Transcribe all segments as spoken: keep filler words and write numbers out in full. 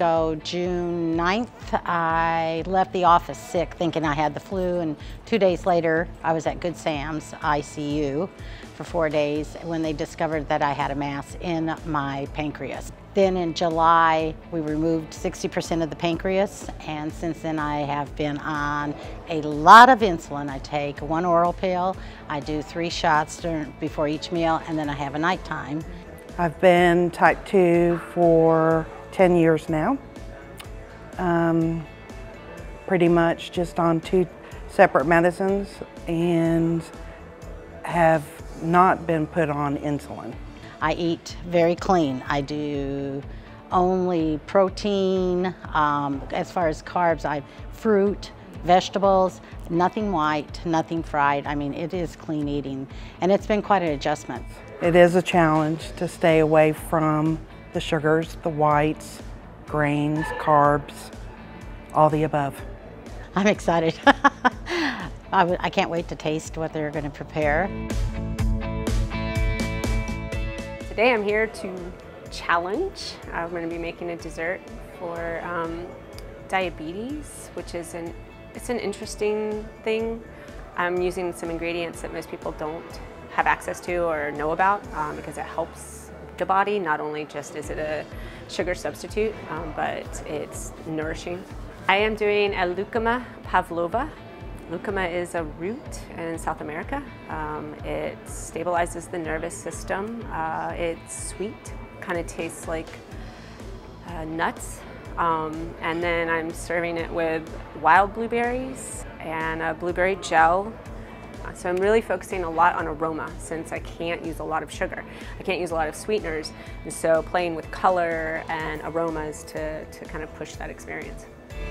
ago, June ninth, I left the office sick thinking I had the flu, and two days later I was at Good Sam's I C U for four days when they discovered that I had a mass in my pancreas. Then in July we removed sixty percent of the pancreas, and since then I have been on a lot of insulin. I take one oral pill, I do three shots during, before each meal, and then I have a nighttime. I've been type two for ten years now. Um, pretty much just on two separate medicines and have not been put on insulin. I eat very clean. I do only protein. Um, as far as carbs, I fruit, vegetables, nothing white, nothing fried. I mean, it is clean eating, and it's been quite an adjustment. It is a challenge to stay away from the sugars, the whites, grains, carbs, all the above. I'm excited. I, w I can't wait to taste what they're going to prepare. Today I'm here to challenge. I'm going to be making a dessert for um, diabetes, which is an, it's an interesting thing. I'm using some ingredients that most people don't have access to or know about um, because it helps the body. Not only just is it a sugar substitute, um, but it's nourishing. I am doing a lucuma pavlova. Lucuma is a root in South America. Um, it stabilizes the nervous system. Uh, it's sweet, kind of tastes like uh, nuts. Um, and then I'm serving it with wild blueberries and a blueberry gel. So I'm really focusing a lot on aroma since I can't use a lot of sugar. I can't use a lot of sweeteners. And so playing with color and aromas to, to kind of push that experience.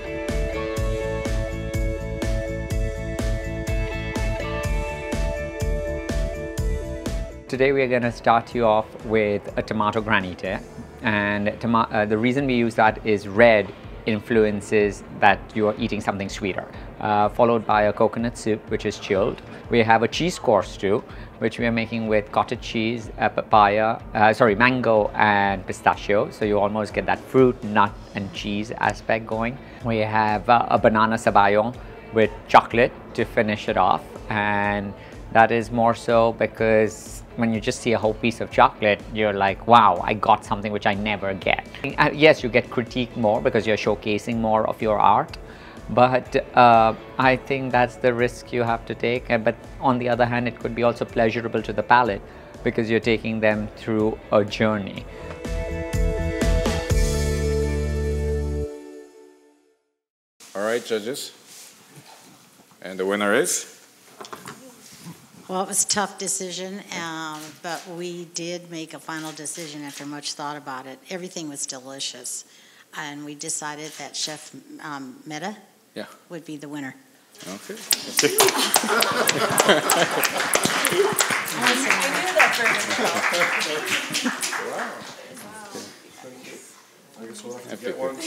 Today we're going to start you off with a tomato granite, and uh, the reason we use that is red influences that you are eating something sweeter, uh, followed by a coconut soup which is chilled. We have a cheese course too, which we are making with cottage cheese, uh, papaya, uh, sorry, mango and pistachio, so you almost get that fruit, nut and cheese aspect going. We have uh, a banana sabayon with chocolate to finish it off, and that is more so because when you just see a whole piece of chocolate, you're like, wow, I got something which I never get. Uh, yes, you get critiqued more because you're showcasing more of your art, but uh, I think that's the risk you have to take. Uh, but on the other hand, it could be also pleasurable to the palate because you're taking them through a journey. All right, judges. And the winner is? Well, it was a tough decision, um, but we did make a final decision after much thought about it. Everything was delicious, and we decided that Chef um, Meta yeah. would be the winner. Okay. I knew that for Wow. I guess we'll have to Happy get one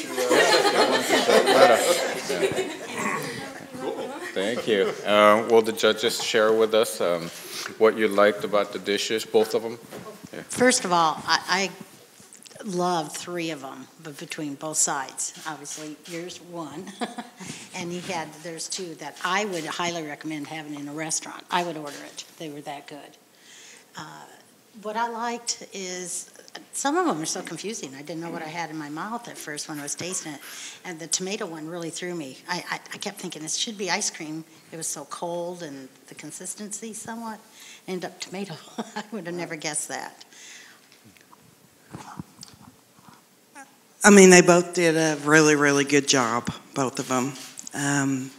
to uh, Thank you. Uh, will the judges share with us um, what you liked about the dishes, both of them? Yeah. First of all, I, I loved three of them, but between both sides. Obviously, yours one, and he had, there's two that I would highly recommend having in a restaurant. I would order it. They were that good. Uh, what I liked is, some of them are so confusing. I didn't know what I had in my mouth at first when I was tasting it. And the tomato one really threw me. I, I, I kept thinking this should be ice cream. It was so cold and the consistency somewhat. Ended up tomato. I would have never guessed that. I mean, they both did a really, really good job, both of them. Um,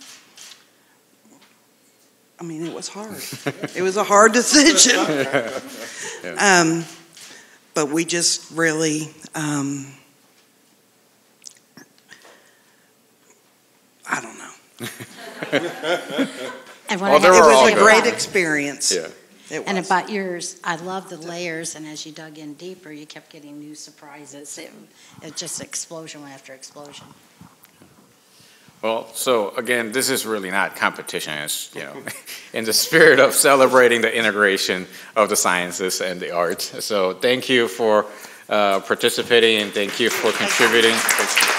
I mean, it was hard. It was a hard decision. Yeah. Um, but we just really, um, I don't know. And when Well, I they had It were was all a good. great experience. Yeah. It And was. about yours, I love the layers, and as you dug in deeper, you kept getting new surprises. It, it just explosion after explosion. Well, so again, this is really not competition. It's, you know, in the spirit of celebrating the integration of the sciences and the arts. So thank you for uh, participating, and thank you for contributing.